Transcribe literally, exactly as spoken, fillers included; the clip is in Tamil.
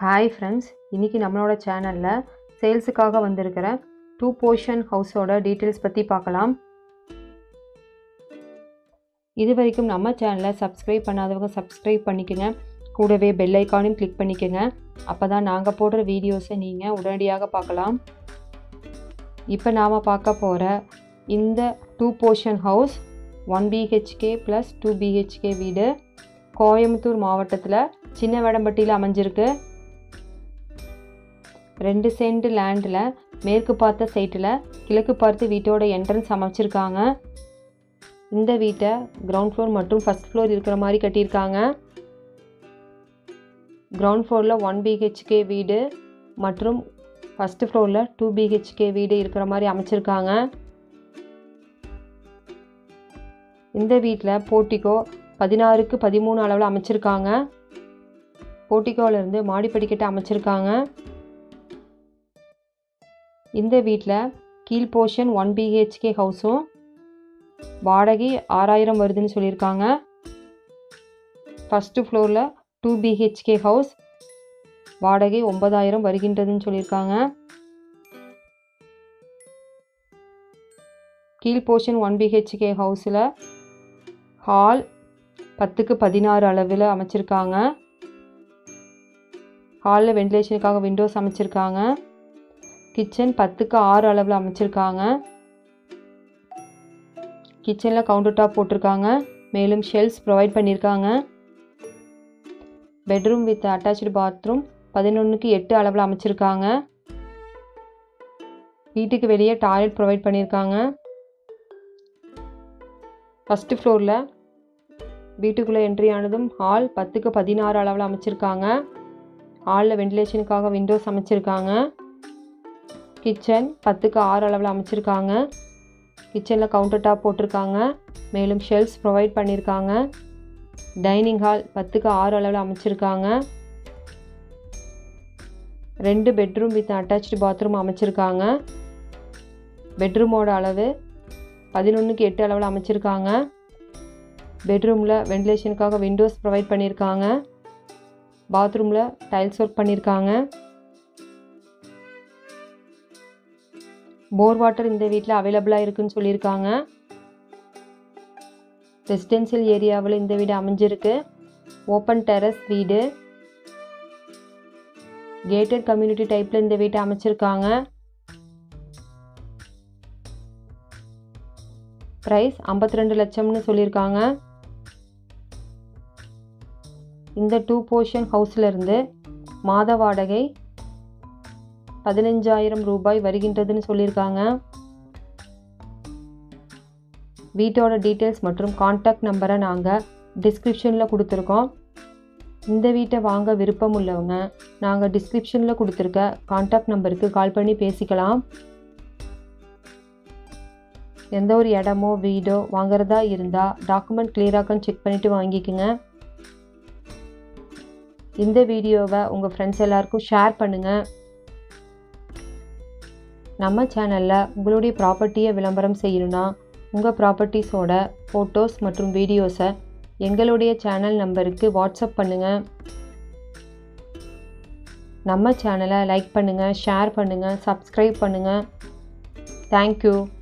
Hi friends, இன்னைக்கு நம்மளோட சேனல்ல சேல்ஸுக்காக வந்திருக்கிற டூ போர்ஷன் ஹவுஸோட டீடைல்ஸ் பத்தி பார்க்கலாம். இதுவரைக்கும் நம்ம சேனலை சப்ஸ்கிரைப் பண்ணாதவங்க சப்ஸ்கிரைப் பண்ணிக்கங்க. கூடவே பெல் ஐகானையும் கிளிக் பண்ணிக்கங்க. அப்பதான் நாங்க போடுற வீடியோஸை நீங்க உடனடியாக பார்க்கலாம். இப்போ நாம பார்க்க போற இந்த two portion house one BHK plus two BHK வீடு கோயம்புத்தூர் மாவட்டத்தில் சின்ன வேடம்பட்டியில் அமைஞ்சிருக்கு. ரெண்டு சென்ட் லேண்டில் மேற்கு பார்த்த சைட்டில் கிழக்கு பார்த்து வீட்டோட என்ட்ரன்ஸ் அமைச்சிருக்காங்க. இந்த வீட்டை கிரவுண்ட் ஃப்ளோர் மற்றும் ஃபர்ஸ்ட் ஃப்ளோர் இருக்கிற மாதிரி கட்டியிருக்காங்க. கிரவுண்ட் ஃப்ளோரில் ஒன் பிஹெச்கே வீடு மற்றும் ஃபஸ்ட்டு ஃப்ளோரில் டூ பிஹெச்கே வீடு இருக்கிற மாதிரி அமைச்சிருக்காங்க. இந்த வீட்டில் போர்ட்டிகோ பதினாறுக்கு பதிமூணு அளவில் அமைச்சிருக்காங்க. போர்ட்டிகோவிலேருந்து மாடி படிக்கட்டை அமைச்சிருக்காங்க. இந்த வீட்டில் கீழ் போர்ஷன் ஒன் பிஹெச்கே ஹவுஸும் வாடகை ஆறாயிரம் வருதுன்னு சொல்லியிருக்காங்க. ஃபஸ்ட்டு ஃப்ளோரில் டூ பிஹெச்கே ஹவுஸ் வாடகை ஒன்பதாயிரம் வருகின்றதுன்னு சொல்லியிருக்காங்க. கீழ் போர்ஷன் ஒன் பிஹெச்கே ஹவுஸில் ஹால் பத்துக்கு பதினாறு அளவில் அமைச்சிருக்காங்க. ஹாலில் வென்டிலேஷனுக்காக விண்டோஸ் அமைச்சிருக்காங்க. கிச்சன் பத்துக்கு ஆறு அளவில் அமைச்சிருக்காங்க. கிச்சனில் கவுண்டர் டாப் போட்டிருக்காங்க. மேலும் ஷெல்ஃப்ஸ் ப்ரொவைட் பண்ணியிருக்காங்க. பெட்ரூம் வித் அட்டாச்சு பாத்ரூம் பதினொன்றுக்கு எட்டு அளவில் அமைச்சிருக்காங்க. வீட்டுக்கு வெளியே டாய்லெட் ப்ரொவைட் பண்ணியிருக்காங்க. ஃபஸ்ட்டு ஃப்ளோரில் வீட்டுக்குள்ளே என்ட்ரி ஆனதும் ஹால் பத்துக்கு பதினாறு அளவில் அமைச்சிருக்காங்க. ஹாலில் வென்டிலேஷனுக்காக விண்டோஸ் அமைச்சிருக்காங்க. கிச்சன் பத்துக்கு ஆறு அளவில் அமைச்சிருக்காங்க. கிச்சனில் கவுண்டர் டாப் போட்டிருக்காங்க. மேலும் ஷெல்ஃப்ஸ் ப்ரொவைட் பண்ணியிருக்காங்க. டைனிங் ஹால் பத்துக்கு ஆறு அளவில் அமைச்சிருக்காங்க. ரெண்டு பெட்ரூம் வித் அட்டாச்சு பாத்ரூம் அமைச்சிருக்காங்க. பெட்ரூமோட அளவு பதினொன்றுக்கு எட்டு அளவில் அமைச்சிருக்காங்க. பெட்ரூமில் வென்டிலேஷனுக்காக விண்டோஸ் ப்ரொவைட் பண்ணியிருக்காங்க. பாத்ரூமில் டைல்ஸ் ஒர்க் பண்ணியிருக்காங்க. போர் வாட்டர் இந்த வீட்டில் அவைலபிளாக இருக்குன்னு சொல்லியிருக்காங்க. ரெசிடென்சியல் ஏரியாவில் இந்த வீடு அமைஞ்சிருக்கு. ஓப்பன் டெரஸ் வீடு. கேட்டட் கம்யூனிட்டி டைப்பில் இந்த வீட்டை அமைச்சிருக்காங்க. ப்ரைஸ் ஐம்பத்தி ரெண்டு லட்சம்னு சொல்லியிருக்காங்க. இந்த டூ போர்ஷன் ஹவுஸ்லேருந்து மாத வாடகை பதினஞ்சாயிரம் ரூபாய் வருகின்றதுன்னு சொல்லியிருக்காங்க. வீட்டோட டீட்டெயில்ஸ் மற்றும் கான்டாக்ட் நம்பரை நாங்கள் டிஸ்கிரிப்ஷனில் கொடுத்துருக்கோம். இந்த வீட்டை வாங்க விருப்பம் உள்ளவங்க நாங்கள் டிஸ்கிரிப்ஷனில் கொடுத்துருக்க கான்டாக்ட் நம்பருக்கு கால் பண்ணி பேசிக்கலாம். எந்த ஒரு இடமோ வீடோ வாங்குறதா இருந்தால் டாக்குமெண்ட் கிளியராக செக் பண்ணிவிட்டு வாங்கிக்கோங்க. இந்த வீடியோவை உங்கள் ஃப்ரெண்ட்ஸ் எல்லாருக்கும் ஷேர் பண்ணுங்கள். நம்ம சேனலில் உங்களுடைய ப்ராப்பர்ட்டியை விளம்பரம் செய்யணுன்னா உங்கள் ப்ராப்பர்ட்டிஸோட ஃபோட்டோஸ் மற்றும் வீடியோஸை எங்களுடைய சேனல் நம்பருக்கு வாட்ஸ்அப் பண்ணுங்கள். நம்ம சேனலை லைக் பண்ணுங்கள், ஷேர் பண்ணுங்கள், சப்ஸ்கிரைப் பண்ணுங்கள். தேங்க்யூ.